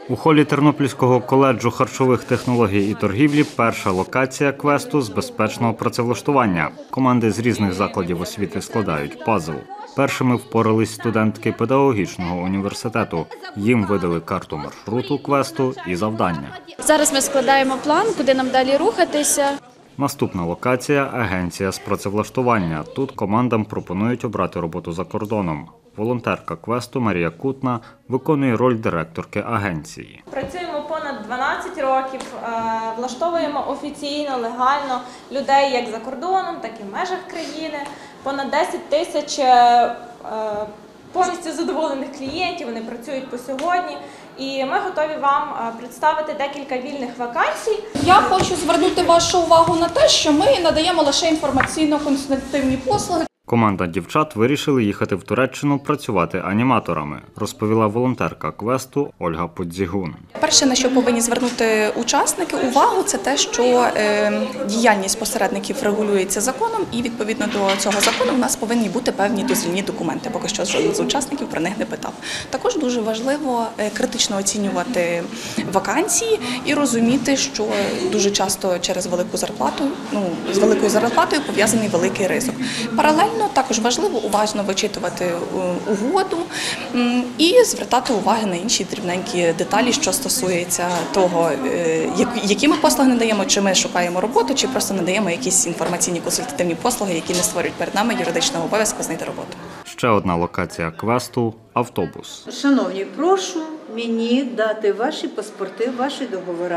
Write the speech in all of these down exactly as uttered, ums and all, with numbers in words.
У холі Тернопільського коледжу харчових технологій і торгівлі перша локація квесту з безпечного працевлаштування. Команди з різних закладів освіти складають пазл. Першими впорались студентки педагогічного університету. Їм видали карту маршруту квесту і завдання. Зараз ми складаємо план, куди нам далі рухатися. Наступна локація – агенція з працевлаштування. Тут командам пропонують обрати роботу за кордоном. Волонтерка квесту Марія Кутна виконує роль директорки агенції. Працюємо понад дванадцять років, влаштовуємо офіційно, легально людей як за кордоном, так і в межах країни. Понад десять тисяч повністю задоволених клієнтів, вони працюють по сьогодні. І ми готові вам представити декілька вільних вакансій. Я хочу звернути вашу увагу на те, що ми надаємо лише інформаційно-консультативні послуги. Команда дівчат вирішили їхати в Туреччину працювати аніматорами, розповіла волонтерка квесту Ольга Подзігун. Перше, на що повинні звернути учасники увагу, це те, що е, діяльність посередників регулюється законом, і відповідно до цього закону у нас повинні бути певні дозвільні документи. Поки що жоден з учасників про них не питав. Також дуже важливо е, критично оцінювати вакансії і розуміти, що дуже часто через велику зарплату, ну, з великою зарплатою пов'язаний великий ризик. Паралельно також важливо уважно вичитувати угоду і звертати увагу на інші дрібненькі деталі, що стосується того, які ми послуги надаємо, чи ми шукаємо роботу, чи просто надаємо якісь інформаційні консультативні послуги, які не створюють перед нами юридичного обов'язку знайти роботу. Ще одна локація квесту – автобус. Шановні, прошу мені дати ваші паспорти, ваші договори,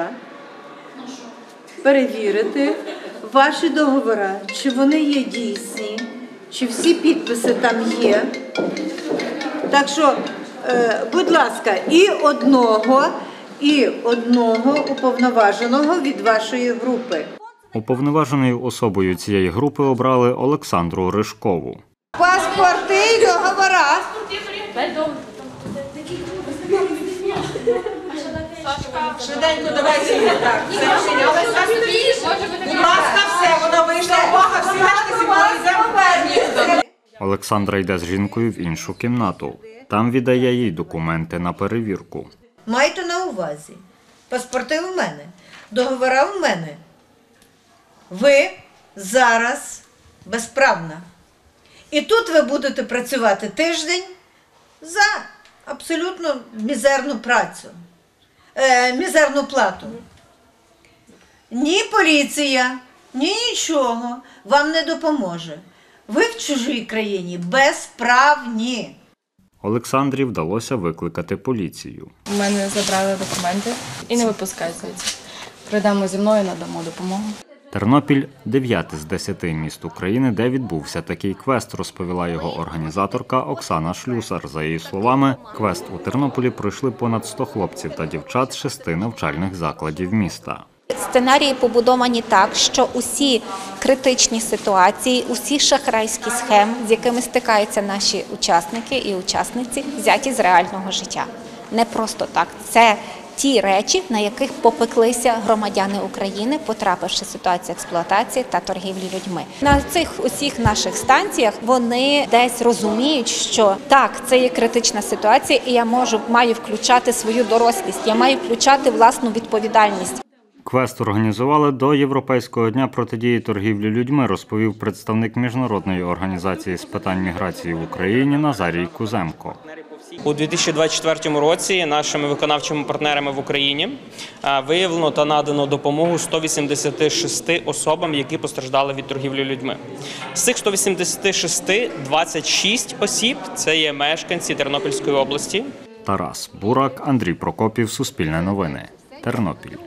перевірити ваші договори, чи вони є дійсні, чи всі підписи там є. Так що, будь ласка, і одного, і одного уповноваженого від вашої групи. Уповноваженою особою цієї групи обрали Олександру Ришкову. Паспорти і договори. Швиденько давайте так. Будь ласка, все, воно вийшло. Увага, всі решти символізуємо. Олександра йде з жінкою в іншу кімнату. Там віддає їй документи на перевірку. Майте на увазі, паспорти у мене, договори у мене. Ви зараз безправна. І тут ви будете працювати тиждень за абсолютно мізерну працю, е, мізерну плату. Ні поліція, ні нічого вам не допоможе. Ви в чужій країні безправні. Олександрі вдалося викликати поліцію. У мене забрали документи і не випускають звідси. Прийдемо зі мною, надамо допомогу. Тернопіль – дев'яте з десяти міст України, де відбувся такий квест, розповіла його організаторка Оксана Шлюсар. За її словами, квест у Тернополі пройшли понад сто хлопців та дівчат з шести навчальних закладів міста. Сценарії побудовані так, що усі критичні ситуації, усі шахрайські схеми, з якими стикаються наші учасники і учасниці, взяті з реального життя. Не просто так. Це ті речі, на яких попеклися громадяни України, потрапивши в ситуацію експлуатації та торгівлі людьми. На цих усіх наших станціях вони десь розуміють, що так, це є критична ситуація, і я можу, маю включати свою дорослість, я маю включати власну відповідальність. Квест організували до Європейського дня протидії торгівлі людьми, розповів представник Міжнародної організації з питань міграції в Україні Назарій Куземко. У дві тисячі двадцять четвертому році нашими виконавчими партнерами в Україні виявлено та надано допомогу сто вісімдесят шість особам, які постраждали від торгівлі людьми. З цих сто вісімдесят шість – двадцять шість осіб – це є мешканці Тернопільської області. Тарас Бурак, Андрій Прокопів, Суспільне новини, Тернопіль.